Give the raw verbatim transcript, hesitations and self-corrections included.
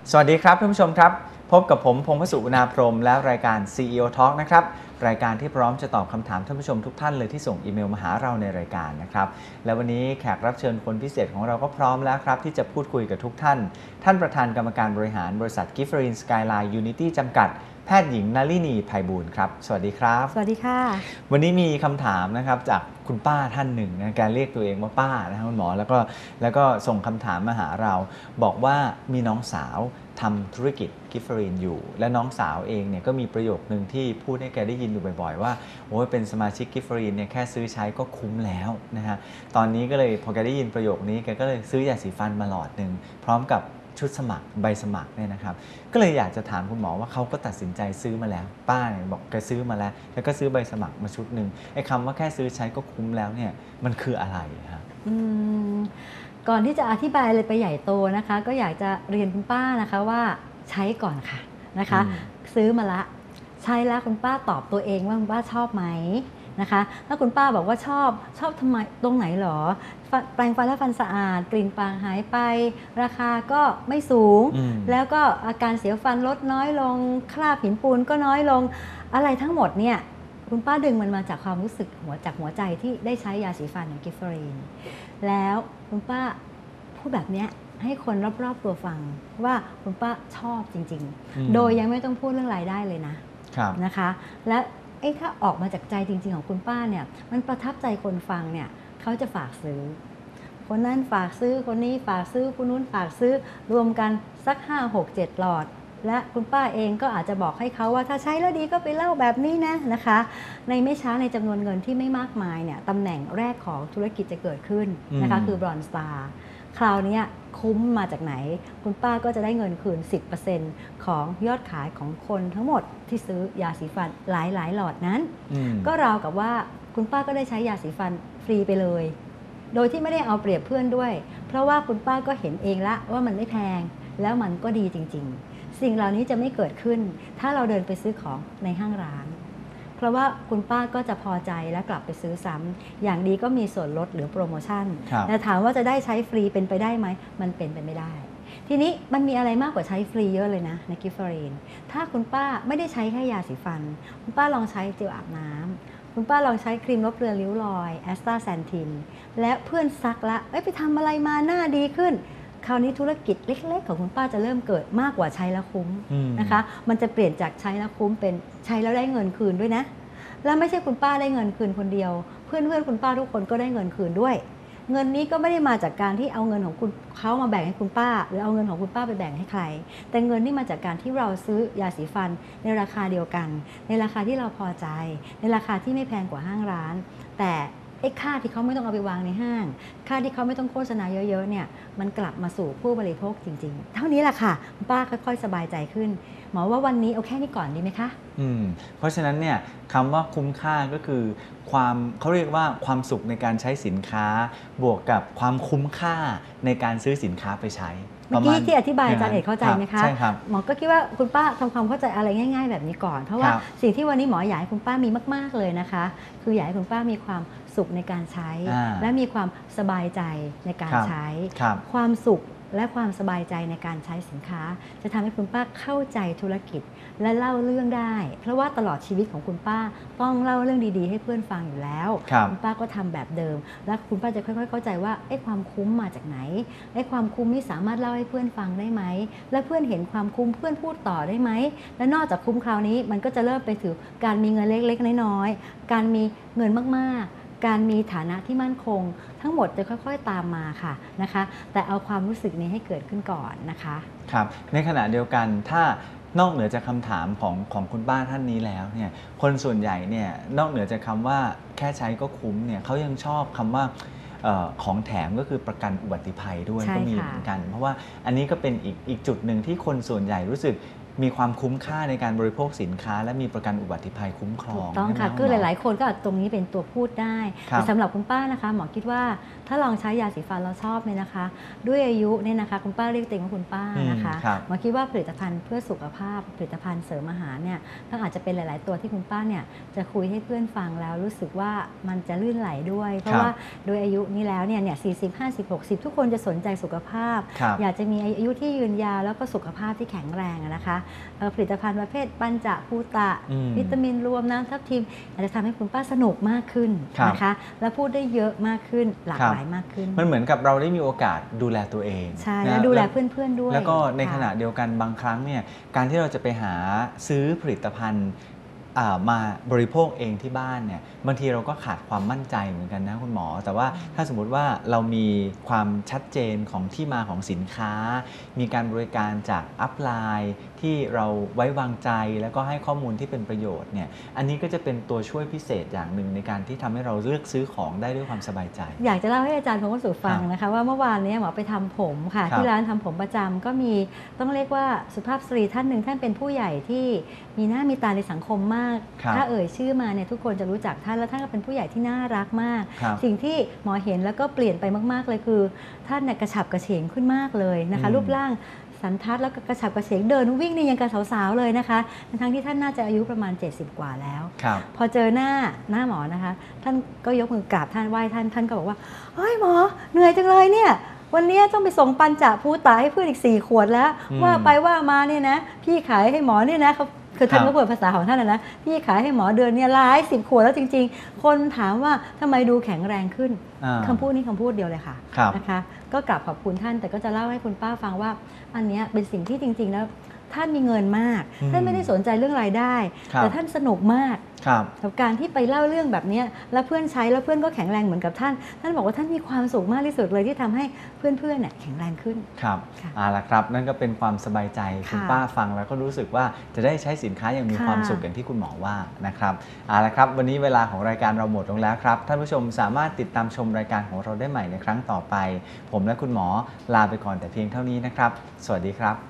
สวัสดีครับท่านผู้ชมครับพบกับผมพงษ์พสุอุณาพรหมและรายการ ซี อี โอ Talk นะครับรายการที่พร้อมจะตอบคำถามท่านผู้ชมทุกท่านเลยที่ส่งอีเมลมาหาเราในรายการนะครับและวันนี้แขกรับเชิญคนพิเศษของเราก็พร้อมแล้วครับที่จะพูดคุยกับทุกท่านท่านประธานกรรมการบริหารบริษัท Giftering Skyline Unity จำกัดแพทย์หญิงนลินีไพบูลย์ครับสวัสดีครับสวัสดีค่ะวันนี้มีคำถามนะครับจากคุณป้าท่านหนึ่งนะการเรียกตัวเองว่าป้านะครับคุณหมอแล้วก็แล้วก็ส่งคำถามมาหาเราบอกว่ามีน้องสาวทำธุรกิจกิฟเฟอรีนอยู่และน้องสาวเองเนี่ยก็มีประโยคนึงที่พูดให้แกได้ยินอยู่บ่อยๆว่าโอ้ยเป็นสมาชิกกิฟเฟอรีนเนี่ยแค่ซื้อใช้ก็คุ้มแล้วนะฮะตอนนี้ก็เลยพอแกได้ยินประโยคนี้แกก็เลยซื้อยาสีฟันมาหลอดหนึ่งพร้อมกับชุดสมัครใบสมัครเนี่ยนะครับก็เลยอยากจะถามคุณหมอว่าเขาก็ตัดสินใจซื้อมาแล้วป้าเนี่ยบอกแกซื้อมาแล้วแล้วก็ซื้อใบสมัครมาชุดหนึ่งไอ้คำว่าแค่ซื้อใช้ก็คุ้มแล้วเนี่ยมันคืออะไรครับอืมก่อนที่จะอธิบายเลยไปใหญ่โตนะคะก็อยากจะเรียนคุณป้านะคะว่าใช้ก่อนค่ะนะคะซื้อมาละใช้แล้วคุณป้าตอบตัวเองว่าคุณป้าชอบไหมนะคะถ้าคุณป้าบอกว่าชอบชอบทำไมตรงไหนหรอแปรงฟันและฟันสะอาดกลิ่นปากหายไปราคาก็ไม่สูงแล้วก็อาการเสียวฟันลดน้อยลงคราบหินปูนก็น้อยลงอะไรทั้งหมดเนี่ยคุณป้าดึงมันมาจากความรู้สึกหัวจากหัวใจที่ได้ใช้ยาสีฟันของกิฟเฟอรีนแล้วคุณป้าพูดแบบนี้ให้คนรอบๆตัวฟังว่าคุณป้าชอบจริงๆโดยยังไม่ต้องพูดเรื่องรายได้เลยนะนะคะและไอ้ถ้าออกมาจากใจจริงๆของคุณป้าเนี่ยมันประทับใจคนฟังเนี่ยเขาจะฝากซื้อคนนั้นฝากซื้อคนนี้ฝากซื้อคนนู้นฝากซื้อรวมกันสักห้า หก เจ็ดหลอดและคุณป้าเองก็อาจจะบอกให้เขาว่าถ้าใช้แล้วดีก็ไปเล่าแบบนี้นะนะคะในไม่ช้าในจำนวนเงินที่ไม่มากมายเนี่ยตำแหน่งแรกของธุรกิจจะเกิดขึ้นนะคะคือบรอนสตาร์คราวนี้คุ้มมาจากไหนคุณป้าก็จะได้เงินคืน สิบเปอร์เซ็นต์ ของยอดขายของคนทั้งหมดที่ซื้อยาสีฟันหลายหลายหลอดนั้นก็ราวกับว่าคุณป้าก็ได้ใช้ยาสีฟันฟรีไปเลยโดยที่ไม่ได้เอาเปรียบเพื่อนด้วยเพราะว่าคุณป้าก็เห็นเองละว่ามันไม่แพงแล้วมันก็ดีจริงๆสิ่งเหล่านี้จะไม่เกิดขึ้นถ้าเราเดินไปซื้อของในห้างร้านเพราะว่าคุณป้าก็จะพอใจและกลับไปซื้อซ้ำอย่างดีก็มีส่วนลดหรือโปรโมชั่นแต่ถามว่าจะได้ใช้ฟรีเป็นไปได้ไหมมันเป็นไปไม่ได้ทีนี้มันมีอะไรมากกว่าใช้ฟรีเยอะเลยนะในกิฟเฟอรีนถ้าคุณป้าไม่ได้ใช้แค่ยาสีฟันคุณป้าลองใช้เจลอาบน้ำคุณป้าลองใช้ครีมลบเลือนริ้วรอยแอสตาแซนทินและเพื่อนซักละเอ้ยไปทำอะไรมาหน้าดีขึ้นคราวนี้ธุรกิจเล็กๆของคุณป้าจะเริ่มเกิดมากกว่าใช้แล้วคุ้มนะคะมันจะเปลี่ยนจากใช้แล้วคุ้มเป็นใช้แล้วได้เงินคืนด้วยนะแล้วไม่ใช่คุณป้าได้เงินคืนคนเดียวเพื่อนๆคุณป้าทุกคนก็ได้เงินคืนด้วยเงินนี้ก็ไม่ได้มาจากการที่เอาเงินของคุณเขามาแบ่งให้คุณป้าหรือเอาเงินของคุณป้าไปแบ่งให้ใครแต่เงินนี่มาจากการที่เราซื้อยาสีฟันในราคาเดียวกันในราคาที่เราพอใจในราคาที่ไม่แพงกว่าห้างร้านแต่ไอ้ค่าที่เขาไม่ต้องเอาไปวางในห้างค่าที่เขาไม่ต้องโฆษณาเยอะๆเนี่ยมันกลับมาสู่ผู้บริโภคจริงๆเท่านี้แหละค่ะป้าค่อยๆสบายใจขึ้นหมอว่าวันนี้เอาแค่นี้ก่อนดีไหมคะอืมเพราะฉะนั้นเนี่ยคำว่าคุ้มค่าก็คือความเขาเรียกว่าความสุขในการใช้สินค้าบวกกับความคุ้มค่าในการซื้อสินค้าไปใช้เมื่อกี้ที่อธิบายอาจารย์เอกเข้าใจไหมคะใช่ครับหมอก็คิดว่าคุณป้าทำความเข้าใจอะไรง่ายๆแบบนี้ก่อนเพราะว่าสิ่งที่วันนี้หมออยากให้คุณป้ามีมากๆเลยนะคะคืออยากให้คุณป้ามีความสุขในการใช้และมีความสบายใจในการใช้ความสุขและความสบายใจในการใช้สินค้าจะทำให้คุณป้าเข้าใจธุรกิจและเล่าเรื่องได้เพราะว่าตลอดชีวิตของคุณป้าต้องเล่าเรื่องดีๆให้เพื่อนฟังอยู่แล้วคุณป้าก็ทำแบบเดิมและคุณป้าจะค่อยๆเข้าใจว่าไอ้ความคุ้มมาจากไหนไอ้ความคุ้มนี่สามารถเล่าให้เพื่อนฟังได้ไหมและเพื่อนเห็นความคุ้มเพื่อนพูดต่อได้ไหมและนอกจากคุ้มคราวนี้มันก็จะเริ่มไปถึงการมีเงินเล็กๆน้อยๆการมีเงินมากๆการมีฐานะที่มั่นคงทั้งหมดจะค่อยๆตามมาค่ะนะคะแต่เอาความรู้สึกนี้ให้เกิดขึ้นก่อนนะคะครับในขณะเดียวกันถ้านอกเหนือจากคำถามของของคุณป้าท่านนี้แล้วเนี่ยคนส่วนใหญ่เนี่ยนอกเหนือจากคำว่าแค่ใช้ก็คุ้มเนี่ยเขายังชอบคำว่าของแถมก็คือประกันอุบัติภัยด้วยก็มีเหมือนกันเพราะว่าอันนี้ก็เป็นอีกอีกจุดหนึ่งที่คนส่วนใหญ่รู้สึกมีความคุ้มค่าในการบริโภคสินค้าและมีประกันอุบัติภัยคุ้มครองถูกต้องค่ะใช่ไหมคือหณมลายๆ คนก็ตรงนี้เป็นตัวพูดได้ครับแต่สำหรับคุณป้านะคะหมอคิดว่าถ้าลองใช้ยาสีฟันเราชอบเนี่ยนะคะ ด้วยอายุเนี่ยนะคะคุณป้าเรียกตัวเองว่าคุณป้านะคะอืมครับหมอคิดว่าผลิตภัณฑ์เพื่อสุขภาพผลิตภัณฑ์เสริมอาหารเนี่ยก็อาจจะเป็นหลาย ๆ ตัวที่คุณป้าเนี่ยจะคุยให้เพื่อนฟังแล้วรู้สึกว่ามันจะลื่นไหลด้วย เพราะว่าโดยอายุนี้แล้วเนี่ยเนี่ยสี่สิบ ห้าสิบ หกสิบทุกคนจะสนใจสุขภาพครับอยากจะมีอายุที่ยืนยาวแล้วก็สุขภาพที่แข็งแรงอะนะคะเอ่อผลิตภัณฑ์ประเภทปัญจภูตะอืมวิตามินรวมน้ำทับทิมอาจจะทำให้คุณป้าสนุกมากขึ้นครับนะคะ และพูดได้เยอะมากขึ้นหลากครับหลายมากขึ้นมันเหมือนกับเราได้มีโอกาสดูแลตัวเองใช่นะและดูแลเพื่อนๆด้วยแล้วก็ในค่ะขณะเดียวกันบางครั้งเนี่ยการที่เราจะไปหาซื้อผลิตภัณฑ์อ่ามาบริโภคเองที่บ้านเนี่ยบางทีเราก็ขาดความมั่นใจเหมือนกันนะคุณหมอ แต่ว่าถ้าสมมุติว่าเรามีความชัดเจนของที่มาของสินค้า มีการบริการจากอัพไลน์ที่เราไว้วางใจแล้วก็ให้ข้อมูลที่เป็นประโยชน์เนี่ยอันนี้ก็จะเป็นตัวช่วยพิเศษอย่างหนึ่งในการที่ทำให้เราเลือกซื้อของได้ด้วยความสบายใจอยากจะเล่าให้อาจารย์พงศ์สุฟังครับนะคะว่าเมื่อวานเนี้หมอไปทำผมค่ะครับที่ร้านทำผมประจำก็มีต้องเรียกว่าสุภาพสตรีท่านหนึ่งท่านเป็นผู้ใหญ่ที่มีหน้ามีตาในสังคมมากครับถ้าเอ่ยชื่อมาเนี่ยทุกคนจะรู้จักท่านและท่านก็เป็นผู้ใหญ่ที่น่ารักมากครับสิ่งที่หมอเห็นแล้วก็เปลี่ยนไปมากๆเลยคือ ท่านเนี่ยกระฉับกระเฉงขึ้นมากเลยนะคะอืมรูปร่างสันทัดแล้วก็กระฉับกระเฉงเดินวิ่งนี่ยังกับสาวๆเลยนะคะทั้งที่ท่านน่าจะอายุประมาณเจ็ดสิบกว่าแล้วครับพอเจอหน้าหน้าหมอนะคะ ท่านก็ยกมือกราบท่านไหว้ท่านท่านก็บอกว่าเฮ้ยหมอเหนื่อยจังเลยเนี่ย วันนี้ต้องไปส่งปัญจภูตะให้เพื่อนอีกสี่ขวดแล้วอืมว่าไปว่ามาเนี่ยนะ พี่ขายให้หมอเนี่ยนะเขาคือท่านครัก็บเปิดภาษาของท่านนะนะพี่ขายให้หมอเดือนเนี่ยหลายสิบขวดแล้วจริง ๆ คนถามว่าทำไมดูแข็งแรงขึ้นอ่าคำพูดนี้คำพูดเดียวเลยค่ะครับนะคะ ก็กราบขอบคุณท่านแต่ก็จะเล่าให้คุณป้าฟังว่า อันเนี้ยเป็นสิ่งที่จริง ๆ แล้วท่านมีเงินมากอืมท่านไม่ได้สนใจเรื่องรายได้ครับแต่ท่านสนุกมากครับกับการที่ไปเล่าเรื่องแบบเนี้ยแล้วเพื่อนใช้แล้วเพื่อนก็แข็งแรงเหมือนกับท่าน ท่านบอกว่าท่านมีความสุขมากที่สุดเลยที่ทำให้เพื่อนๆเนี่ยแข็งแรงขึ้นครับค่ะเอาละครับนั่นก็เป็นความสบายใจคุณค่ะป้าฟังแล้วก็รู้สึกว่าจะได้ใช้สินค้าอย่างมีค่ะความสุขอย่างที่คุณหมอว่านะครับเอาละครับวันนี้เวลาของรายการเราหมดลงแล้วครับท่านผู้ชมสามารถติดตามชมรายการของเราได้ใหม่ในครั้งต่อไป ผมและคุณหมอลาไปก่อนแต่เพียงเท่านี้นะครับ สวัสดีครับ